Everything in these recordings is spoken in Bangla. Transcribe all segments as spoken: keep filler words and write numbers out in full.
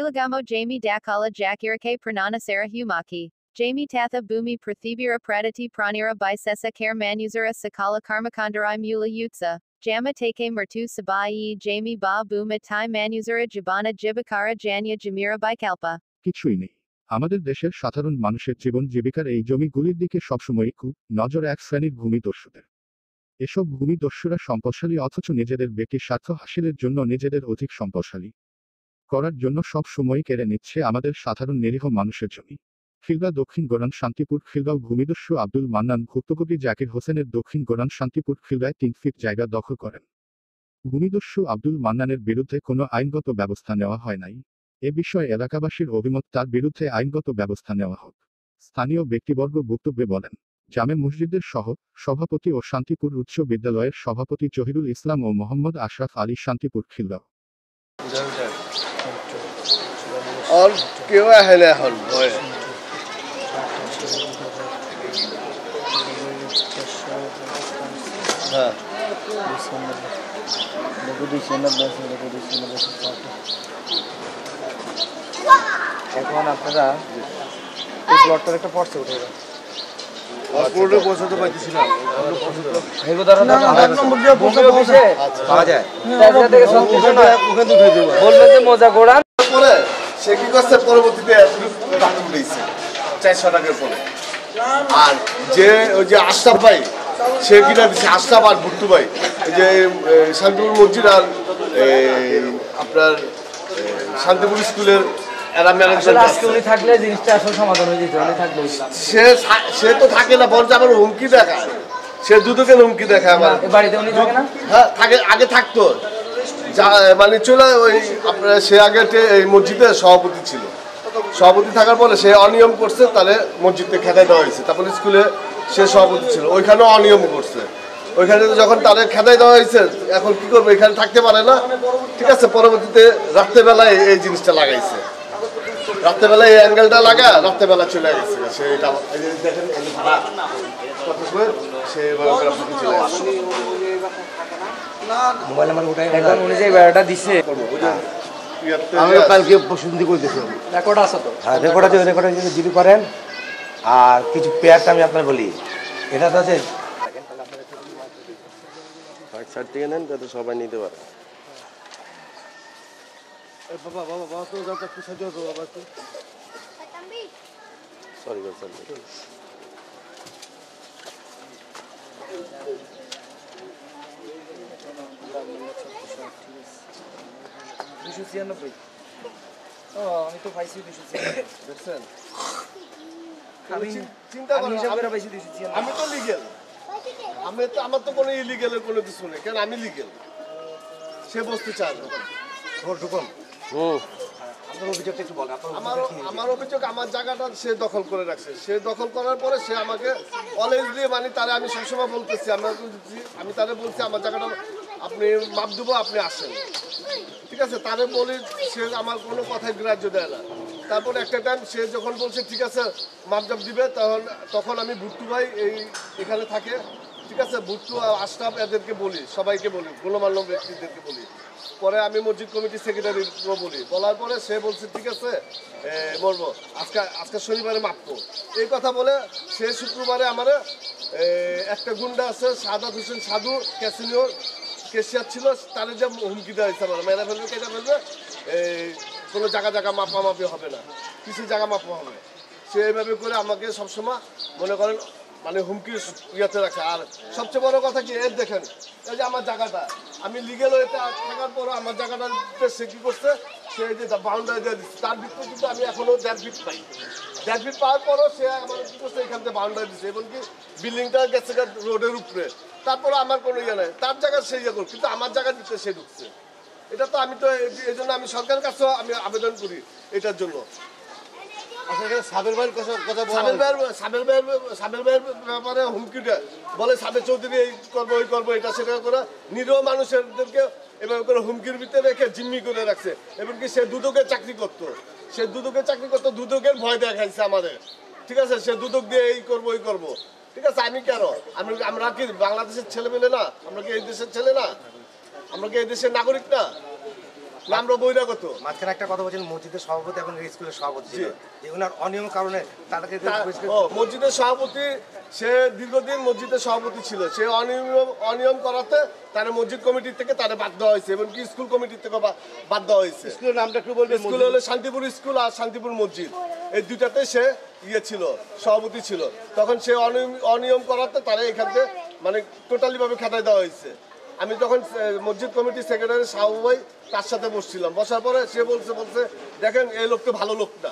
Kilagamo Jamie Dakala Jakirake Pranana Sarah Humaki. Jamie Tatha Bumi Prathibira Pradati Pranira Bisesa Care Manusura Sakala Karmakandarai Mula Yutsa. Jama Take Mertu Sabai Jamie Ba Buma Tai Manusura Jabana Jibakara Janya Jamira Bikalpa. কিছুই নেই। আমাদের দেশের সাধারণ মানুষের জীবন জীবিকার এই জমিগুলির দিকে সবসময়ই খুব নজর এক শ্রেণীর ভূমিদস্যুদের। এসব ভূমিদস্যুরা সম্পদশালী অথচ নিজেদের ব্যক্তি স্বার্থ হাসিলের জন্য নিজেদের অধিক সম্পদশালী করার জন্য সব সময় কেড়ে নিচ্ছে আমাদের সাধারণ নিরীহ মানুষের জমি। খিলগাঁও দক্ষিণ গোরান শান্তিপুর খিলগাঁও ভূমিদস্যু আব্দুল মান্নান ভুক্তভোগী জাকির হোসেনের দক্ষিণ গোরান শান্তিপুর খিলগাঁয় তিন ফিট জায়গা দখল করেন। ভূমিদস্যু আব্দুল মান্নানের বিরুদ্ধে কোনো আইনগত ব্যবস্থা নেওয়া হয় নাই। এ বিষয়ে এলাকাবাসীর অভিমত তার বিরুদ্ধে আইনগত ব্যবস্থা নেওয়া হোক। স্থানীয় ব্যক্তিবর্গ বক্তব্যে বলেন, জামে মসজিদের সহ সভাপতি ও শান্তিপুর উচ্চ বিদ্যালয়ের সভাপতি জহিরুল ইসলাম ও মোহাম্মদ আশরাফ আলী শান্তিপুর খিলগাঁও। और क्यों है ले हल होए हां এখন আপনারা এই প্লটটার একটা পর্চে উঠে গেল পুরো পৌঁছাতে পারতেছি না হেগো দাঁড়া এক নম্বর দিয়ে পৌঁছে পাওয়া যায় তার থেকে সন্তুষ্ট না ওখানে উঠে দেব বলবেন যে মোজা গোড়ান পরে সে কি করছে পরবর্তীতে টাকা উঠেছে চারশো টাকার পরে আর যে ওই যে আশরাফ ভাই সে কিনা দিচ্ছে আশরাফ আর ভুট্টু ভাই এই যে শান্তিপুর মসজিদ আর আপনার শান্তিপুর স্কুলের এরা ম্যানেজমেন্ট আজকে উনি থাকলে জিনিসটা আসলে সমাধান হয়ে যেত উনি থাকলে সে সে তো থাকে না বরঞ্চ আমার হুমকি দেখায় সে দুদকে হুমকি দেখায় আমার বাড়িতে উনি থাকে না হ্যাঁ থাকে আগে থাকতো মানে চলে ওই আপনার সে আগে এই মসজিদের সভাপতি ছিল সভাপতি থাকার পরে সে অনিয়ম করছে তাহলে মসজিদকে খেদাই দেওয়া হয়েছে তারপরে স্কুলে সে সভাপতি ছিল ওইখানেও অনিয়ম করছে ওইখানে যখন তাদের খেদাই দেওয়া হয়েছে এখন কি করবো এখানে থাকতে পারে না ঠিক আছে পরবর্তীতে রাত্রেবেলায় এই জিনিসটা লাগাইছে রাত্রেবেলা এই অ্যাঙ্গেলটা লাগা রাত্রেবেলা চলে গেছে সে এটা দেখেন সে চলে গেছে মোবাইল নাম্বার উঠাই এখন উনি যে বেড়াটা দিছে আমি কালকে শুনতে কইতেছি রেকর্ড আছে তো হ্যাঁ রেকর্ড আছে রেকর্ড যদি ডিল করেন আর কিছু পেয়ারটা আমি আপনার বলি এটা তো আছে এক সাইড থেকে নেন যাতে সবাই নিতে পারে এই বাবা বাবা বাবা তো যাও একটু সাহায্য করো বাবা একটু সরি সরি দুশো ছিয়ানব্বই ও আমি তো পাইছি দুশো ছিয়ানব্বই বুঝছেন আমি চিন্তা করি হিসাব করে পাইছি দুশো ছিয়ানব্বই আমি তো লিগ্যাল আমি তো আমার তো কোনো ইলিগ্যালের কোনো কিছু নেই কারণ আমি লিগ্যাল সে বস্তু চাই ঢুকুন হুম আপনার অভিযোগটা একটু বলেন আমার আমার অভিযোগ আমার জায়গাটা সে দখল করে রাখছে সে দখল করার পরে সে আমাকে অলওয়েজ দিয়ে মানে তারে আমি সবসময় বলতেছি আমি আমি তারে বলছি আমার জায়গাটা আপনি মাপ দেবো আপনি আসেন ঠিক আছে তারে বলি সে আমার কোনো কথায় গ্রাহ্য দেয় না তারপর একটা টাইম সে যখন বলছে ঠিক আছে মাপজাপ দিবে তখন তখন আমি ভুট্টু ভাই এই এখানে থাকে ঠিক আছে ভুট্টু আশরাফ এদেরকে বলি সবাইকে বলি গণ্যমান্য ব্যক্তিদেরকে বলি পরে আমি মসজিদ কমিটির সেক্রেটারিকেও বলি বলার পরে সে বলছে ঠিক আছে বলবো আজকে আজকে শনিবারে মাপবো এই কথা বলে সে শুক্রবারে আমার একটা গুন্ডা আছে সাদাত হোসেন সাধু ক্যাসিনিও কেশিয়ার ছিল তাদের যে হুমকি দেওয়া হয়েছে আমার মেয়েরা ফেলবে কেটে ফেলবে এই কোনো জায়গা জায়গা মাপামাপি হবে না কিছু জায়গা মাপা হবে সে এইভাবে করে আমাকে সবসময় মনে করেন মানে হুমকি ইয়াতে রাখে আর সবচেয়ে বড় কথা কি এর দেখেন এই যে আমার জায়গাটা আমি লিগেল এটা থাকার পরও আমার জায়গাটা সে কী করছে সে যে বাউন্ডারি দিয়ে দিচ্ছে তার ভিতরে কিন্তু আমি এখনও দেড় ফিট পাই দেড় ফিট পাওয়ার পরও সে আমার কী করছে এখান থেকে বাউন্ডারি দিচ্ছে এমনকি বিল্ডিংটা গেছে রোডের উপরে তারপরে আমার কোনো ইয়ে নাই তার জায়গা সে ইয়ে করো কিন্তু আমার জায়গার ভিতরে সে ঢুকছে এটা তো আমি তো এই জন্য আমি সরকারের কাছেও আমি আবেদন করি এটার জন্য সাবের ভাইয়ের কথা কথা সাবের ভাইয়ের সাবের ভাইয়ের সাবের ভাইয়ের ব্যাপারে হুমকিটা বলে সাবের চৌধুরী এই করবো ওই করবো এটা সেটা করে নিরীহ মানুষদেরকে এভাবে করে হুমকির ভিতরে রেখে জিম্মি করে রাখছে এমনকি সে দুদকের চাকরি করতো সে দুদকের চাকরি করতো দুদকের ভয় দেখাইছে আমাদের ঠিক আছে সে দুদক দিয়ে এই করবো ওই করবো ঠিক আছে আমি কেন আমি আমরা কি বাংলাদেশের ছেলে মেলে না আমরা কি এই দেশের ছেলে না আমরা কি এই দেশের নাগরিক না নামরা বহিরাগত। মাঝখানে একটা কথা বলছেন মসজিদের সভাপতি এখন স্কুলের সভাপতি ছিল, যে ওনার অনিয়ম কারণে তাদেরকে মসজিদের সভাপতি সে দীর্ঘদিন মসজিদের সভাপতি ছিল, সে অনিয়ম অনিয়ম করাতে তার মসজিদ কমিটি থেকে তারা বাদ দেওয়া হয়েছে এবং কি স্কুল কমিটি থেকে বাদ দেওয়া হয়েছে। স্কুলের নামটা একটু বলবেন? স্কুল হলো শান্তিপুর স্কুল আর শান্তিপুর মসজিদ, এই দুইটাতে সে ইয়ে ছিল, সভাপতি ছিল। তখন সে অনিয়ম অনিয়ম করাতে তারা এখান থেকে মানে টোটালি ভাবে খেতায় দেওয়া হয়েছে। আমি তখন মসজিদ কমিটির সেক্রেটারি সাহুভাই তার সাথে বসছিলাম, বসার পরে সে বলছে বলছে দেখেন এই লোক তো ভালো লোক না,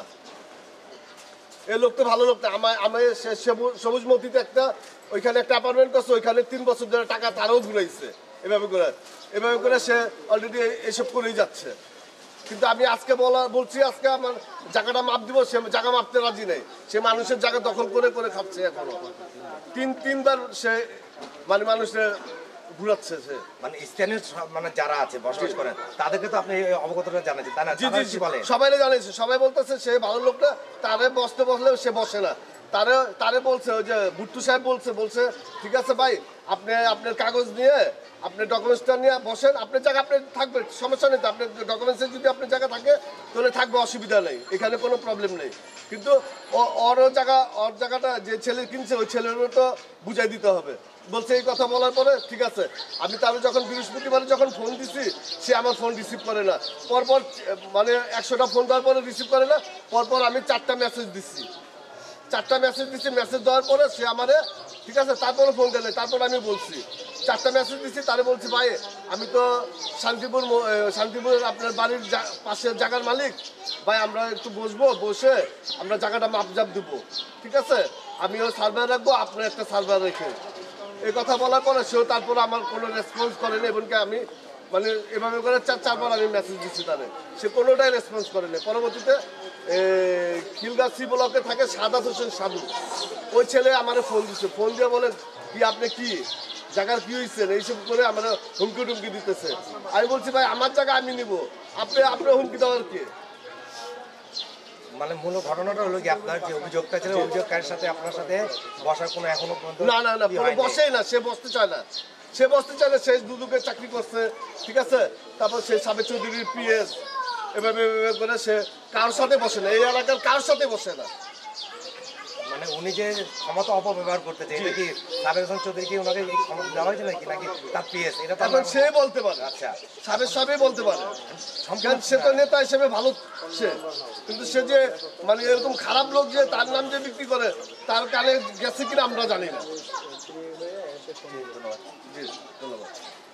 এই লোক তো ভালো লোক না। আমার আমি সবুজ মতিতে একটা ওইখানে একটা অ্যাপার্টমেন্ট করছে, ওইখানে তিন বছর ধরে টাকা তারাও ঘুরাইছে। এভাবে করে এভাবে করে সে অলরেডি এসব করেই যাচ্ছে। কিন্তু আমি আজকে বলা বলছি আজকে আমার জায়গাটা মাপ দিব, সে জায়গা মাপতে রাজি নেই। সে মানুষের জায়গা দখল করে করে খাচ্ছে এখনো। তিন তিনবার সে মানে মানুষের ঘুরাচ্ছে সে। মানে স্থানীয় মানে যারা আছে বসবাস করেন তাদেরকে তো আপনি অবগতটা জানাচ্ছেন, তাই না? জি জি সবাই জানাইছে, সবাই বলতেছে সে ভালো লোকটা, তারে বসতে বসলেও সে বসে না। তারে তারে বলছে ওই যে ভুট্টু সাহেব বলছে বলছে ঠিক আছে ভাই, আপনি আপনার কাগজ নিয়ে আপনার ডকুমেন্টসটা নিয়ে বসেন, আপনার জায়গা আপনি থাকবে, সমস্যা নেই। তো আপনার ডকুমেন্টসে যদি আপনার জায়গা থাকে তাহলে থাকবে, অসুবিধা নেই, এখানে কোনো প্রবলেম নেই। কিন্তু ওর জায়গা ওর জায়গাটা যে ছেলে কিনছে ওই ছেলেরও তো বুঝাই দিতে হবে। বলছে এই কথা বলার পরে ঠিক আছে, আমি তাহলে যখন বৃহস্পতিবারে যখন ফোন দিছি সে আমার ফোন রিসিভ করে না। পরপর মানে একশোটা ফোন দেওয়ার পরে রিসিভ করে না, পরপর আমি চারটা মেসেজ দিচ্ছি, চারটা মেসেজ দিচ্ছি। মেসেজ দেওয়ার পরে সে আমারে ঠিক আছে তারপরে ফোন দিলে, তারপর আমি বলছি চারটা মেসেজ দিচ্ছি, তারে বলছি ভাই আমি তো শান্তিপুর শান্তিপুর আপনার বাড়ির পাশের জায়গার মালিক, ভাই আমরা একটু বসবো, বসে আমরা জায়গাটা মাপজাপ দেবো, ঠিক আছে আমিও সার্ভার রাখবো, আপনার একটা সার্ভার রেখে। এই কথা বলার পরে সেও তারপর আমার কোনো রেসপন্স করেনি, এবং আমি মানে এভাবে করে চার চারবার আমি মেসেজ দিচ্ছি তাদের, সে কোনোটাই রেসপন্স করেনি। পরবর্তীতে খিলগাছি সি ব্লকে থাকে সাদাত হোসেন সাধু, ওই ছেলে আমার ফোন দিচ্ছে, ফোন দিয়ে বলে কি আপনি কি জায়গার কি হয়েছেন এইসব করে আমার হুমকি টুমকি দিতেছে। আমি বলছি ভাই আমার জায়গা আমি নিব, আপনি আপনার হুমকি দেওয়ার কে? মানে মূল ঘটনাটা হলো কি আপনার যে অভিযোগটা ছিল অভিযোগকারীর সাথে আপনার সাথে বসার কোনো এখনো পর্যন্ত না না না বসেই না, সে বসতে চায় না, সে বসতে চায় না। সে দুদুকে চাকরি করছে, ঠিক আছে, তারপর সে সাবেক চৌধুরীর পিএস, এভাবে এভাবে করে সে কারোর সাথে বসে না, এই এলাকার কারোর সাথে বসে না। মানে উনি যে ক্ষমতা অপব্যবহার করতেছে, এটা কি সাবেক চৌধুরী কি ওনাকে এই ক্ষমতা দেওয়া হয়েছে নাকি নাকি তার পিএস? এটা তো সে বলতে পারে। আচ্ছা সাবেক সবই বলতে পারে, কারণ সে তো নেতা হিসেবে ভালো সে, কিন্তু সে যে মানে এরকম খারাপ লোক যে তার নাম যে বিক্রি করে তার কানে গেছে কিনা আমরা জানি না। জি ধন্যবাদ।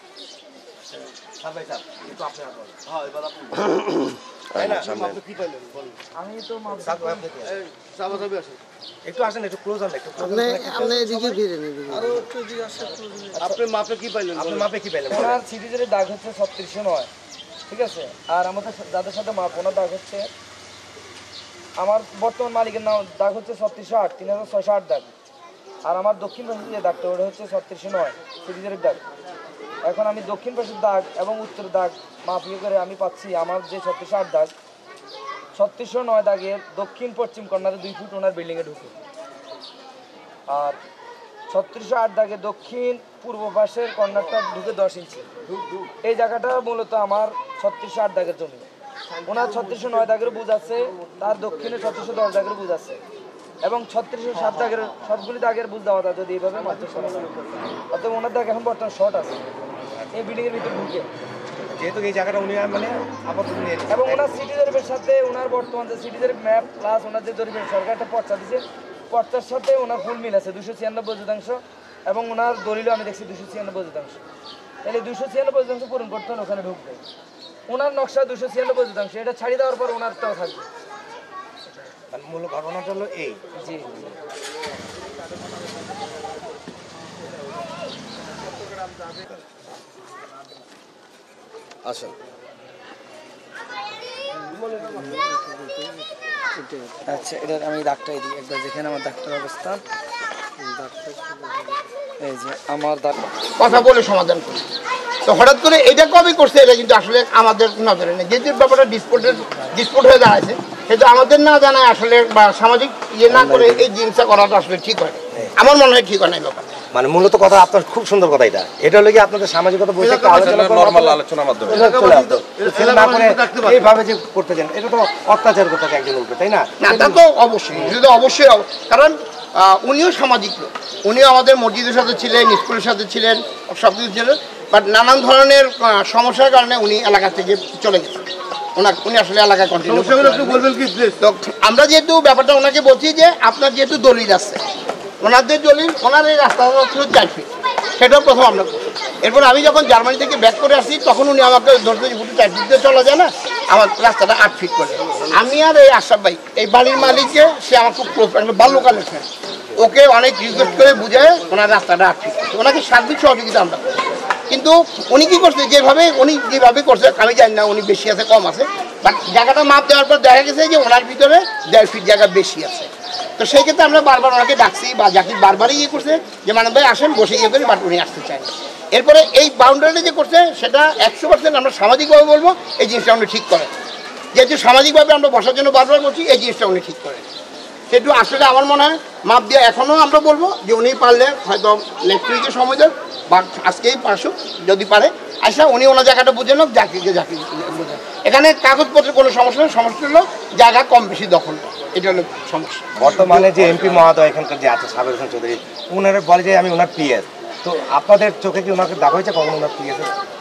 হ্যাঁ এবার আপনি আমি তো একটু আসেন, একটু ক্লোজ হন, একটু আপনি মাপে কি পাইলেন? আপনি মাপে কি পাইলেন? ওনার সিরিজের দাগ হচ্ছে ছত্রিশশো নয়, ঠিক আছে। আর আমাদের যাদের সাথে মাপ ওনার দাগ হচ্ছে, আমার বর্তমান মালিকের নাম দাগ হচ্ছে ছত্রিশশো আট, তিন হাজার ছয়শো আট দাগ। আর আমার দক্ষিণ পাশের যে দাগটা ওটা হচ্ছে ছত্রিশশো নয় সিরিজের দাগ। এখন আমি দক্ষিণ পাশের দাগ এবং উত্তর দাগ মাপিয়ে করে আমি পাচ্ছি আমার যে ছত্রিশশো আট দাগ, ছত্রিশশো নয় দাগের দক্ষিণ পশ্চিম কর্নারে দুই ফুট ওনার বিল্ডিংয়ে ঢুকে, আর ছত্রিশশো আট দাগে দক্ষিণ পূর্ব পাশের কর্নারটা ঢুকে দশ ইঞ্চি। এই জায়গাটা মূলত আমার ছত্রিশশো আট দাগের জমি। ওনার ছত্রিশশো নয় দাগের বুঝ আছে, তার দক্ষিণে ছত্রিশশো দশ দাগের বুঝ আছে, এবং ছত্রিশশো সাত দাগের সবগুলি দাগের বুঝ দেওয়া যায় যদি এইভাবে মাত্র সমস্যা। অর্থাৎ ওনার দাগ এখন বর্তমান শর্ট আছে এই বিল্ডিংয়ের ভিতরে ঢুকে, যেহেতু এই জায়গাটা উনি মানে আপাতত নিয়ে, এবং ওনার সিটি জরিপের সাথে ওনার বর্তমান যে সিটি জরিপ ম্যাপ প্লাস ওনার যে জরিপের সরকার একটা পর্চা দিচ্ছে, পর্চার সাথে ওনার ফুল মিল আছে দুশো ছিয়ানব্বই শতাংশ, এবং ওনার দলিলও আমি দেখছি দুশো ছিয়ানব্বই শতাংশ। তাহলে দুশো ছিয়ানব্বই শতাংশ পূরণ করতে হলে ওখানে ঢুকবে। ওনার নকশা দুশো ছিয়ানব্বই শতাংশ, এটা ছাড়িয়ে দেওয়ার পর ওনারটাও থাকবে। মূল ঘটনাটা হলো এই। জি আচ্ছা আচ্ছা, এটা আমি দাগটাই দিই একবার, যেখানে আমার দাগটার অবস্থা, এই যে আমার দাগ কথা বলে সমাধান করি। তো হঠাৎ করে এটা কবে করছে এটা কিন্তু আসলে আমাদের নজরে নেই। যেহেতু ব্যাপারটা ডিসপুটের ডিসপুট হয়ে দাঁড়াচ্ছে, সেটা আমাদের না জানায় আসলে বা সামাজিক ইয়ে না করে এই জিনিসটা করাটা আসলে ঠিক হয়। আমার মনে হয় ঠিক হয় না ব্যাপার। মানে মূলত কথা আপনার খুব সুন্দর কথা, এটা এটা হলো কি আপনাদের সামাজিকতা বসে একটা আলোচনা নরমাল আলোচনার মাধ্যমে না করে এইভাবে যে করতে চান, এটা তো অত্যাচার করতে একজন উপরে, তাই না? না তা তো অবশ্যই, এটা তো অবশ্যই, কারণ উনিও সামাজিক লোক, উনিও আমাদের মসজিদের সাথে ছিলেন, স্কুলের সাথে ছিলেন, সব কিছু ছিলেন, বাট নানান ধরনের সমস্যার কারণে উনি এলাকা থেকে চলে গেছেন। ওনার উনি আসলে এলাকায় কন্টিনিউ বলবেন কি? তো আমরা যেহেতু ব্যাপারটা ওনাকে বলছি যে আপনার যেহেতু দলিল আছে, ওনাদের দলিল, ওনার এই রাস্তাটা ছিল চার ফিট, সেটাও প্রথম আমরা। এরপর আমি যখন জার্মানি থেকে ব্যাক করে আসি তখন উনি আমাকে ধরতে ফুটে চার ফিট দিয়ে চলা যায় না, আমার রাস্তাটা আট ফিট করে। আমি আর এই আশরাফ ভাই, এই বাড়ির মালিককে, সে আমার খুব ক্লোজ ফ্রেন্ড, বাল্যকালের ফ্রেন্ড, ওকে অনেক রিকোয়েস্ট করে বুঝায় ওনার রাস্তাটা আট ফিট, ওনাকে সার্বিক সহযোগিতা আমরা করি। কিন্তু উনি কী করছে, যেভাবে উনি যেভাবে করছে আমি জানি না উনি বেশি আছে কম আছে, বাট জায়গাটা মাপ দেওয়ার পর দেখা গেছে যে ওনার ভিতরে দেড় ফিট জায়গা বেশি আছে। তো সেই ক্ষেত্রে আমরা বারবার ওনাকে ডাকছি বা জাকির বারবারই ইয়ে করছে যে মানব ভাই আসেন বসে ইয়ে করি, বাট উনি আসতে চান। এরপরে এই বাউন্ডারিটা যে করছে সেটা একশো পার্সেন্ট আমরা সামাজিকভাবে বলবো এই জিনিসটা উনি ঠিক করেন, যেহেতু সামাজিকভাবে আমরা বসার জন্য বারবার বলছি এই জিনিসটা উনি ঠিক করেন। সেটু আসলে আমার মনে হয় মাপ দিয়ে এখনও আমরা বলবো যে উনি পারলে হয়তো নেক্সট উইকে সময় দেন বা আজকেই পারশুক যদি পারে আচ্ছা উনি ওনার জায়গাটা বুঝে নোক, জাকিকে জাকি বোঝেন। এখানে কাগজপত্রের কোনো সমস্যা নেই, সমস্যা হলো জায়গা কম বেশি দখল, এটা হলো সমস্যা। বর্তমানে যে এমপি মহোদয় এখানকার যে আছে সাবের হোসেন চৌধুরী, ওনারা বলে যে আমি ওনার পিএস, তো আপনাদের চোখে কি ওনাকে দেখা হয়েছে কখন ওনার পিএস?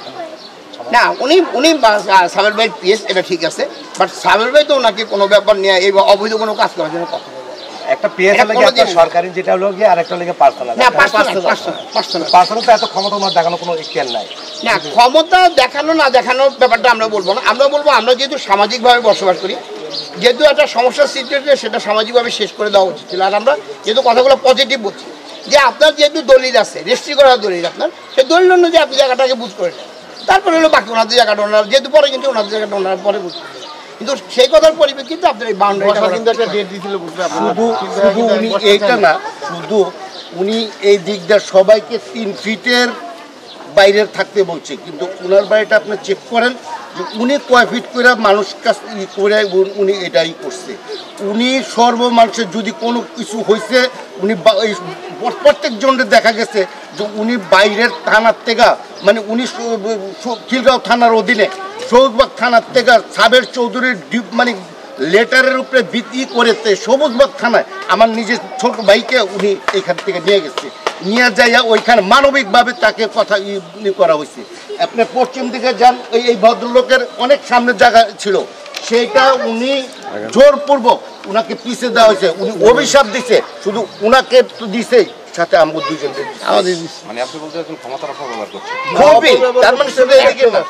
না, উনি উনি সাবের ভাই পিএস, এটা ঠিক আছে, বাট সাবের ভাই তো ওনাকে কোনো ব্যাপার নিয়ে এই অবৈধ কোনো কাজ করার জন্য কথা বলবো। একটা পিএস লাগে একটা সরকারি, যেটা হলো গিয়ে আর একটা লাগে পার্সোনাল। না পার্সোনাল পার্সোনাল পার্সোনাল তো এত ক্ষমতা ওনার দেখানো কোনো ইচ্ছা নাই। না ক্ষমতা দেখানো না দেখানোর ব্যাপারটা আমরা বলবো না, আমরা বলবো আমরা যেহেতু সামাজিকভাবে বসবাস করি, যেহেতু একটা সমস্যার সৃষ্টি হচ্ছে সেটা সামাজিকভাবে শেষ করে দেওয়া উচিত ছিল। আর আমরা যেহেতু কথাগুলো পজিটিভ বলছি যে আপনার যেহেতু দলিল আছে, রেজিস্ট্রি করা দলিল আপনার, সেই দলিল অনুযায়ী আপনি জায়গাটাকে বুঝ করে নেন, তারপরে হলো বাকি ওনাদের জায়গাটা ওনার যেহেতু পরে কিন্তু ওনাদের জায়গাটা ওনার পরে বুঝতে হবে। কিন্তু সেই কথার পরিপ্রেক্ষিতে আপনার এই বাউন্ডারিটা কিন্তু একটা ডেট দিয়েছিল, শুধু শুধু উনি এইটা না, শুধু উনি এই দিকটা সবাইকে তিন ফিটের বাইরে থাকতে বলছে, কিন্তু ওনার বাড়িটা আপনি চেক করেন যে উনি কয় ফিট করে মানুষ কাছ করে উনি এটাই করছে। উনি সর্ব মানুষের যদি কোনো কিছু হয়েছে উনি প্রত্যেক জনের দেখা গেছে যে উনি বাইরের থানার থেকে, মানে উনি খিলগাঁও থানার অধীনে সবুজবাগ থানার থেকে সাবের চৌধুরীর মানে লেটারের উপরে ভিত্তি করেছে সবুজবাগ থানায় আমার নিজের ছোট ভাইকে উনি এখান থেকে নিয়ে গেছে, নিয়ে যাইয়া ওইখানে মানবিকভাবে তাকে কথা ই করা হয়েছে। আপনি পশ্চিম দিকে যান, ওই এই ভদ্রলোকের অনেক সামনের জায়গা ছিল, সেইটা উনি জোরপূর্বক উনাকে পিছিয়ে দেওয়া হয়েছে, উনি অভিশাপ দিছে, শুধু উনাকে তো দিছে সাথে আমাদের দুজন আমাদের মানে আপনি বলতে চাচ্ছেন ক্ষমতার অপব্যবহার করছে। খুবই, তার মানে শুধু এদিকে না,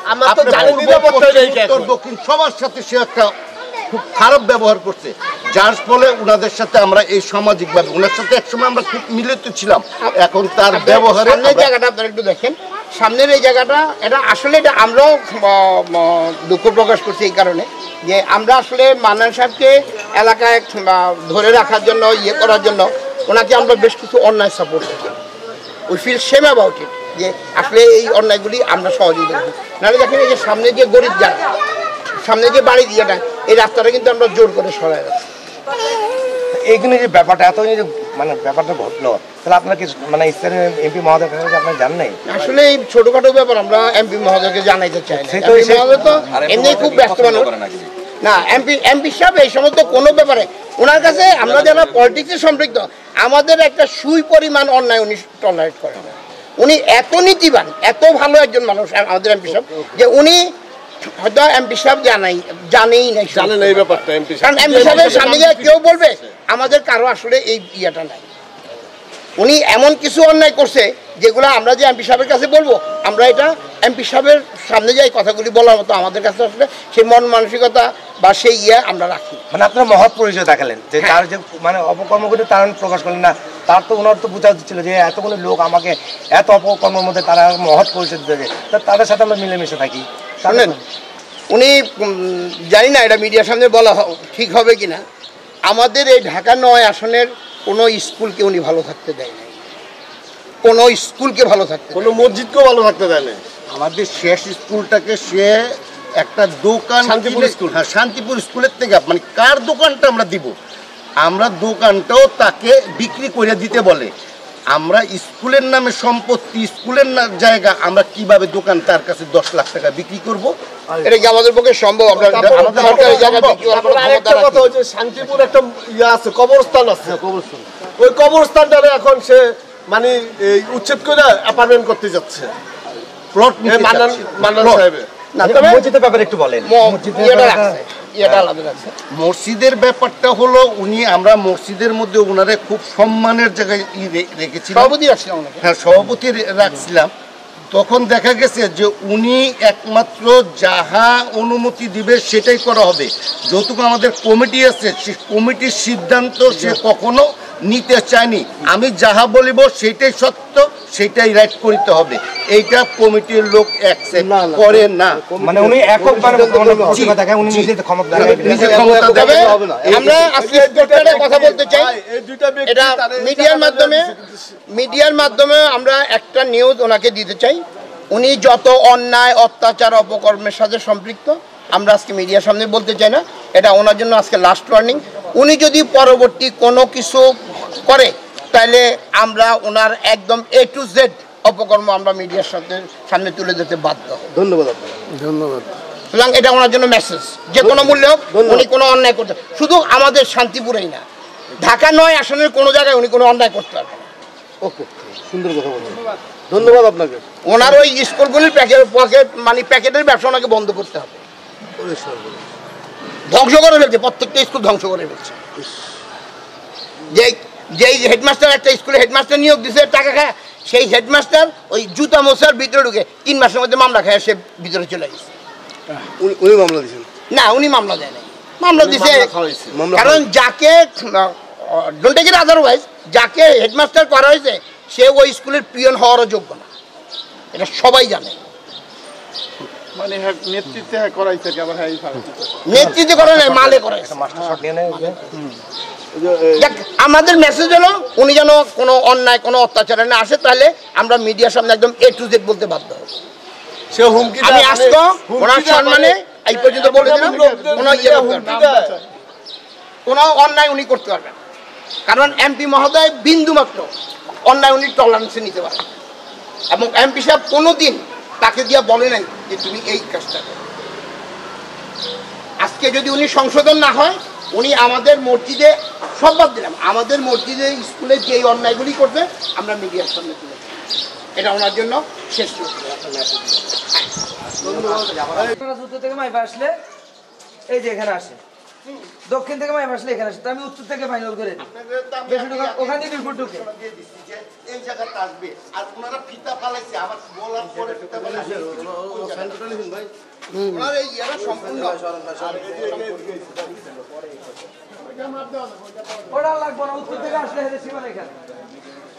উত্তর দক্ষিণ সবার সাথে সে একটা খুব খারাপ ব্যবহার করছে, যার ফলে ওনাদের সাথে আমরা এই সামাজিকভাবে ওনার সাথে একসময় আমরা খুব মিলিত ছিলাম, এখন তার ব্যবহারের জায়গাটা আপনারা একটু দেখেন, সামনের এই জায়গাটা এটা আসলে এটা আমরাও দুঃখ প্রকাশ করছি এই কারণে যে আমরা আসলে মান্নান সাহেবকে এলাকায় ধরে রাখার জন্য ইয়ে করার জন্য ওনাকে আমরা বেশ কিছু অন্যায় সাপোর্ট করি, we feel same about it, যে আসলে এই অন্যায়গুলি আমরা সহযোগিতা করি। নাহলে দেখেন এই যে সামনে যে গরিব জায়গা, সামনে যে বাড়ি দিয়েটা, এই রাস্তাটা কিন্তু আমরা জোর করে সরাই রাখছি। এইখানে যে ব্যাপারটা এত মানে ব্যাপারটা ঘটলো, তাহলে আপনার কি মানে স্থানীয় এমপি মহোদয় আপনার জান নাই? আসলে এই ছোটখাটো ব্যাপার আমরা এমপি মহোদয়কে জানাইতে চাই না, এমপি মহোদয় তো এমনি খুব ব্যস্ত মানুষ না, এমপি এমপি সাহেব এই সমস্ত কোনো ব্যাপারে ওনার কাছে আমরা যারা পলিটিক্সে সম্পৃক্ত আমাদের একটা সুই পরিমাণ অন্যায় উনি টলারেট করেন না। উনি এত নীতিবান, এত ভালো একজন মানুষ আমাদের এমপি সাহেব, যে উনি হয়তো এমপি সাহেব জানাই জানেই নাই, জানেন এই ব্যাপারটা এমপি সাহেব, কারণ এমপি সাহেবের সামনে গিয়ে কেউ বলবে আমাদের কারো আসলে এই ইয়েটা নাই। উনি এমন কিছু অন্যায় করছে যেগুলো আমরা যে এমপি সাহেবের কাছে বলবো, আমরা এটা এমপি সাহেবের সামনে যাই কথাগুলি বলার মতো আমাদের কাছে আসলে সেই মন মানসিকতা বা সেই ইয়ে আমরা রাখি। মানে আপনার মহৎ পরিচয় দেখালেন যে তার যে মানে অপকর্ম করে তারা প্রকাশ করলেন না, তার তো ওনার তো বোঝা ছিল যে এতগুলো লোক আমাকে এত অপকর্মের মধ্যে তারা মহৎ পরিচয় দিতে, তাদের সাথে আমরা মিলেমিশে থাকি। শুনেন, উনি জানি না এটা মিডিয়ার সামনে বলা ঠিক হবে কিনা, আমাদের এই ঢাকা নয় আসনের কোনো স্কুলকে উনি ভালো থাকতে দেয় নাই, কোনো স্কুলকে ভালো থাকতে, কোনো মসজিদকেও ভালো থাকতে দেয় না। আমাদের শেষ স্কুলটাকে সে একটা দোকান, শান্তিপুর স্কুল, হ্যাঁ শান্তিপুর স্কুলের থেকে মানে কার দোকানটা আমরা দিব, আমরা দোকানটাও তাকে বিক্রি করে দিতে বলে। আমরা স্কুলের নামে সম্পত্তি, স্কুলের জায়গা, আমরা কিভাবে দোকান তার কাছে দশ লাখ টাকা বিক্রি করব? এটা কি আমাদের পক্ষে সম্ভব? শান্তিপুর একটা ইয়ে আছে, কবরস্থান আছে, ওই কবরস্থানটারে এখন সে মানে উচ্ছেদ করে অ্যাপার্টমেন্ট করতে যাচ্ছে প্লট মান্নান সাহেবের। মসজিদের ব্যাপারে একটু বলেন। মসজিদের ব্যাপারটা হলো উনি, আমরা মসজিদের মধ্যে ওনারে খুব সম্মানের জায়গায় রেখেছিলাম, সভাপতি রাখছিলাম। হ্যাঁ, সভাপতি রাখছিলাম। তখন দেখা গেছে যে উনি একমাত্র যাহা অনুমতি দিবে সেটাই করা হবে। যতটুকু আমাদের কমিটি আছে, সে কমিটির সিদ্ধান্ত সে কখনো নিতে চায়নি। আমি যাহা বলিব সেটাই সত্য, সেটাই রাইট করতে হবে, এইটা কমিটির লোক অ্যাকসেপ্ট করে না। মানে উনি এককভাবে দেখেন, উনি নিজে ক্ষমতা দেবে। আমরা আজকে কথা বলতে চাই, এটা মিডিয়ার মাধ্যমে মিডিয়ার মাধ্যমে আমরা একটা নিউজ ওনাকে দিতে চাই। উনি যত অন্যায়, অত্যাচার, অপকর্মের সাথে সম্পৃক্ত আমরা আজকে মিডিয়ার সামনে বলতে চাই না। এটা ওনার জন্য আজকে লাস্ট ওয়ার্নিং। উনি যদি পরবর্তী কোনো কিছু করে তাহলে আমরা ওনার একদম এ টু জেড অপকর্ম আমরা মিডিয়ার সাথে সামনে তুলে দিতে বাধ্য। ধন্যবাদ ধন্যবাদ সুতরাং এটা ওনার জন্য মেসেজ, যে কোনো মূল্যে হোক উনি কোনো অন্যায় করতে, শুধু আমাদের শান্তিপুরেই না, ঢাকা নয় আসনের কোনো জায়গায় উনি কোনো অন্যায় করতে পারবেন। ওকে, সুন্দর কথা বলছেন, ধন্যবাদ আপনাকে। ওনার ওই স্কুলগুলির প্যাকেট পকেট মানে প্যাকেটের ব্যবসা ওনাকে বন্ধ করতে হবে। ধ্বংস করে ফেলছে, প্রত্যেকটা স্কুল ধ্বংস করে ফেলছে। যেই যেই হেডমাস্টার একটা স্কুলে হেডমাস্টার নিয়োগ দিচ্ছে টাকা খায়, সেই হেডমাস্টার ওই জুতা মোছার ভিতরে ঢুকে তিন মাসের মধ্যে মামলা খায়, সে ভিতরে চলে গেছে। উনি মামলা দিয়েছেন? না, উনি মামলা দেয় নাই, মামলা দিছে কারণ যাকে ডোন্ট টেক ইট আদারওয়াইজ, যাকে হেডমাস্টার করা হয়েছে সে ওই স্কুলের পিয়ন হওয়ারও যোগ্য না, এটা সবাই জানে। মানে নেতৃত্বে করাইছে, নেতৃত্বে করা নাই, মালে করাইছে। আমাদের মেসেজ হলো উনি যেন কোনো অন্যায়, কোনো অত্যাচারে না আসে, তাহলে আমরা মিডিয়ার সামনে একদম এ টু জেড বলতে বাধ্য হব। সে হুমকি আমি আজকে ওনার সম্মানে এই পর্যন্ত বলে দিলাম, কোনো অন্যায় উনি করতে পারবেন, কারণ এমপি মহোদয় বিন্দু মাত্র অন্যায় উনি টলারেন্সে নিতে পারেন, এবং এমপি সাহেব কোনোদিন তাকে দিয়ে বলে নাই যে তুমি এই কাজটা করো। আজকে যদি উনি সংশোধন না হয়, উনি আমাদের মসজিদে, সব বাদ দিলাম, আমাদের মসজিদে স্কুলে যেই অন্যায়গুলি করবে আমরা মিডিয়ার সামনে তুলে দেব, এটা ওনার জন্য শেষ। উত্তর থেকে মাইফা আসলে এই যে এখানে আসে, দক্ষিণ থেকে মাইফা আসলে এখানে আসে, আমি উত্তর থেকে ফাইনাল করে দিই, ওখানে বিপুল ঢুকে এই জায়গাটা আসবে। আর ওনারা ফিতা পালাইছে, আমার বলার পরে ফিতা পালাইছে ভাই, ওনার এই ইয়ারা সম্পূর্ণ ওটা লাগবে না, উত্তর থেকে আসলে সীমানা এখানে